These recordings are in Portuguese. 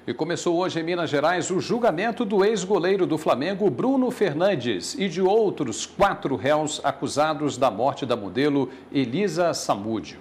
E começou hoje em Minas Gerais o julgamento do ex-goleiro do Flamengo, Bruno Fernandes, e de outros 4 réus acusados da morte da modelo Elisa Samúdio.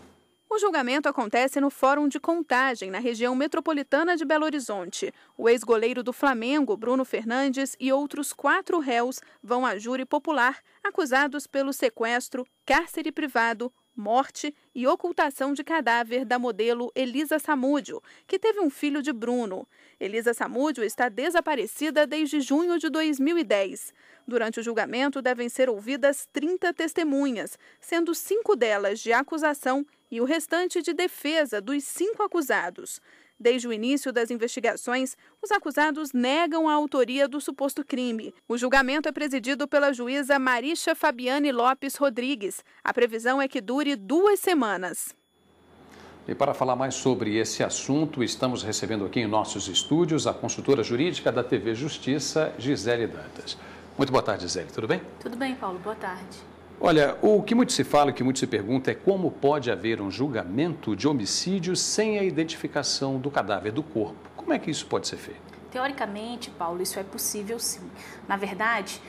O julgamento acontece no Fórum de Contagem, na região metropolitana de Belo Horizonte. O ex-goleiro do Flamengo, Bruno Fernandes, e outros 4 réus vão à júri popular, acusados pelo sequestro, cárcere privado, morte e ocultação de cadáver da modelo Elisa Samúdio, que teve um filho de Bruno. Elisa Samúdio está desaparecida desde junho de 2010. Durante o julgamento devem ser ouvidas 30 testemunhas, sendo 5 delas de acusação e o restante de defesa dos 5 acusados. Desde o início das investigações, os acusados negam a autoria do suposto crime. O julgamento é presidido pela juíza Marisha Fabiane Lopes Rodrigues. A previsão é que dure 2 semanas. E para falar mais sobre esse assunto, estamos recebendo aqui em nossos estúdios a consultora jurídica da TV Justiça, Gisele Dantas. Muito boa tarde, Gisele. Tudo bem? Tudo bem, Paulo. Boa tarde. Olha, o que muito se fala, o que muito se pergunta é como pode haver um julgamento de homicídio sem a identificação do cadáver, do corpo. Como é que isso pode ser feito? Teoricamente, Paulo, isso é possível sim. Na verdade,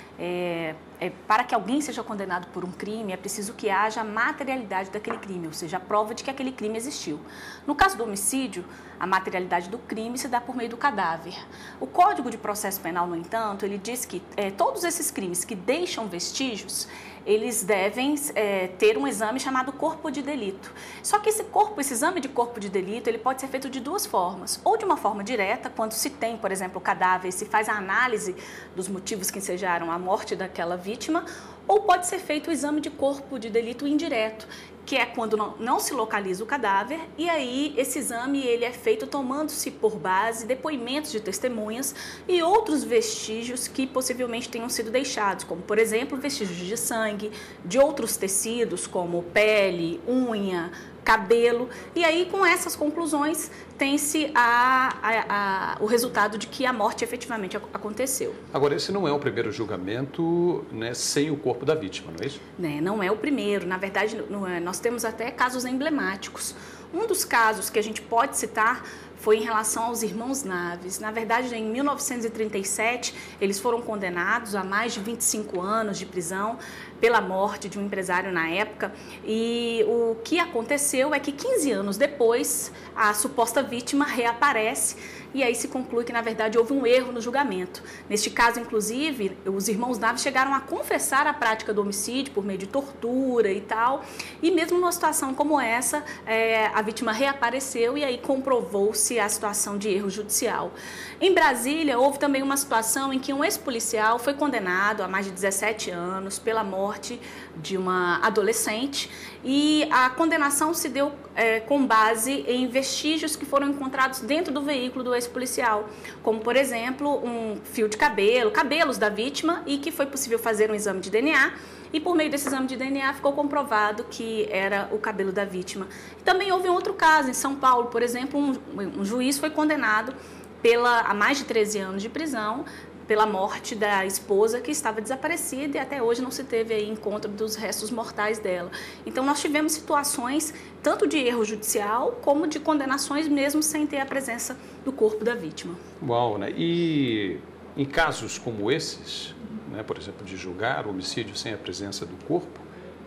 para que alguém seja condenado por um crime, é preciso que haja a materialidade daquele crime, ou seja, a prova de que aquele crime existiu. No caso do homicídio, a materialidade do crime se dá por meio do cadáver. O Código de Processo Penal, no entanto, ele diz que todos esses crimes que deixam vestígios, eles devem ter um exame chamado corpo de delito. Só que esse exame de corpo de delito, ele pode ser feito de 2 formas. Ou de uma forma direta, quando se tem, por exemplo, o cadáver e se faz a análise dos motivos que ensejaram a morte daquela vítima, ou pode ser feito o exame de corpo de delito indireto, que é quando não se localiza o cadáver, e aí esse exame ele é feito tomando-se por base depoimentos de testemunhas e outros vestígios que possivelmente tenham sido deixados, como, por exemplo, vestígios de sangue, de outros tecidos, como pele, unha, cabelo, e aí com essas conclusões tem-se o resultado de que a morte efetivamente aconteceu. Agora, esse não é o primeiro julgamento, né, sem o corpo da vítima, não é isso? Não é o primeiro, na verdade nós temos até casos emblemáticos. Um dos casos que a gente pode citar foi em relação aos irmãos Naves. Na verdade, em 1937, eles foram condenados a mais de 25 anos de prisão pela morte de um empresário na época. E o que aconteceu é que 15 anos depois, a suposta vítima reaparece e aí se conclui que, na verdade, houve um erro no julgamento. Neste caso, inclusive, os irmãos Naves chegaram a confessar a prática do homicídio por meio de tortura e tal. E mesmo numa situação como essa, a vítima reapareceu e aí comprovou-se a situação de erro judicial. Em Brasília, houve também uma situação em que um ex-policial foi condenado a mais de 17 anos pela morte de uma adolescente e a condenação se deu com base em vestígios que foram encontrados dentro do veículo do ex-policial, como, por exemplo, um fio de cabelo, cabelos da vítima, e que foi possível fazer um exame de DNA, e por meio desse exame de DNA ficou comprovado que era o cabelo da vítima. E também houve um outro caso, em São Paulo, por exemplo, um juiz foi condenado a mais de 13 anos de prisão pela morte da esposa que estava desaparecida e até hoje não se teve aí encontro dos restos mortais dela. Então nós tivemos situações tanto de erro judicial como de condenações mesmo sem ter a presença do corpo da vítima. Uau, né? E em casos como esses, né, por exemplo, de julgar o homicídio sem a presença do corpo,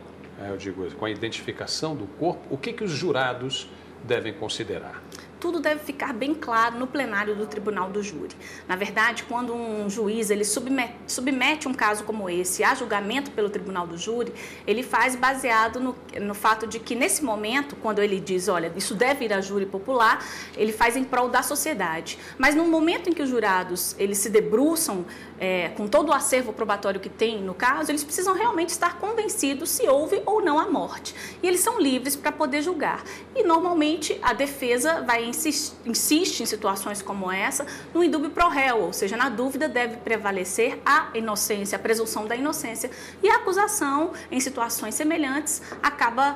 eu digo com a identificação do corpo, o que os jurados devem considerar? Tudo deve ficar bem claro no plenário do tribunal do júri. Na verdade, quando um juiz ele submete um caso como esse a julgamento pelo tribunal do júri, ele faz baseado no fato de que nesse momento, quando ele diz, olha, isso deve ir a júri popular, ele faz em prol da sociedade. Mas no momento em que os jurados eles se debruçam com todo o acervo probatório que tem no caso, eles precisam realmente estar convencidos se houve ou não a morte. E eles são livres para poder julgar. E normalmente a defesa insiste em situações como essa no indúbio pro réu, ou seja, na dúvida deve prevalecer a inocência, a presunção da inocência, e a acusação em situações semelhantes acaba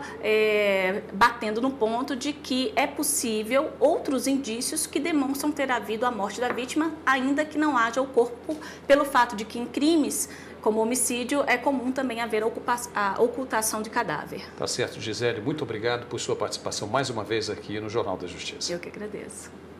batendo no ponto de que é possível outros indícios que demonstram ter havido a morte da vítima, ainda que não haja o corpo, pelo fato de que em crimes como homicídio é comum também haver a ocultação de cadáver. Tá certo, Gisele. Muito obrigado por sua participação mais uma vez aqui no Jornal da Justiça. Eu que agradeço.